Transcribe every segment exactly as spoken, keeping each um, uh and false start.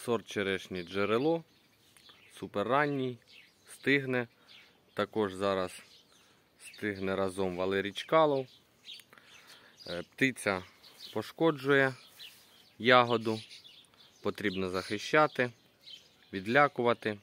Сорт черешні Джерело, суперранній, стигне. Також зараз стигне разом Валерій Чкалов. Птиця пошкоджує ягоду, потрібно захищати, відлякувати.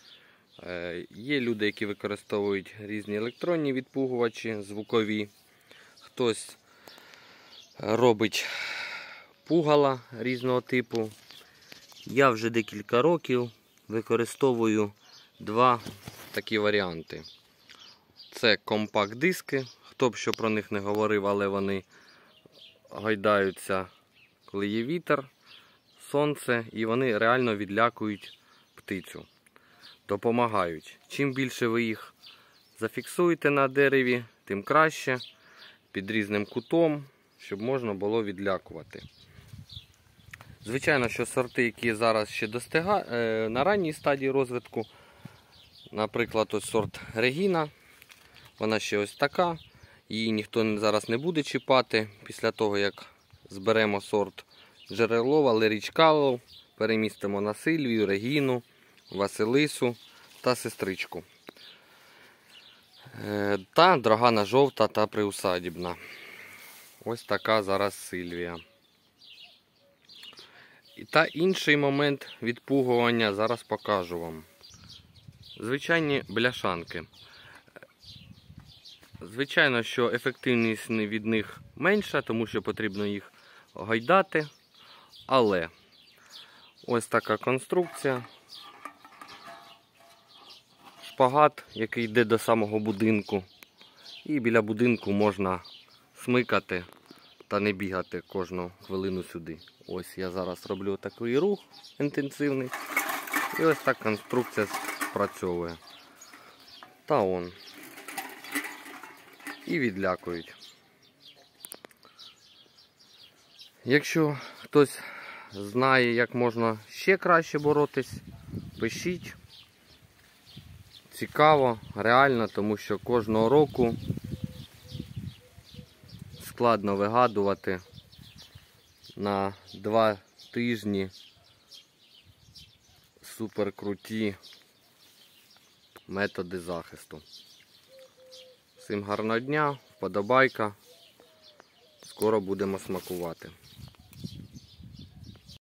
Є люди, які використовують різні електронні відпугувачі, звукові. Хтось робить пугала різного типу. Я вже декілька років використовую два такі варіанти. Це компакт-диски. Хто б що про них не говорив, але вони гойдаються, коли є вітер, сонце, і вони реально відлякують птицю. Допомагають. Чим більше ви їх зафіксуєте на дереві, тим краще, під різним кутом, щоб можна було відлякувати. Звичайно, що сорти, які зараз ще достигають, на ранній стадії розвитку, наприклад, ось сорт Регіна, вона ще ось така, її ніхто зараз не буде чіпати. Після того, як зберемо сорт Джерело, Валерій Чкалов, перемістимо на Сильвію, Регіну, Василису та сестричку. Та драгана жовта та приусадібна. Ось така зараз Сильвія. Та інший момент відпугування зараз покажу вам. Звичайні бляшанки. Звичайно, що ефективність від них менша, тому що потрібно їх гойдати. Але ось така конструкція. Шпагат, який йде до самого будинку. І біля будинку можна смикати та не бігати кожну хвилину сюди. Ось я зараз роблю такий рух інтенсивний. І ось так конструкція спрацьовує. Та он. І відлякують. Якщо хтось знає, як можна ще краще боротись, пишіть. Цікаво, реально, тому що кожного року складно вигадувати на два тижні суперкруті методи захисту. Всім гарного дня, вподобайка, скоро будемо смакувати.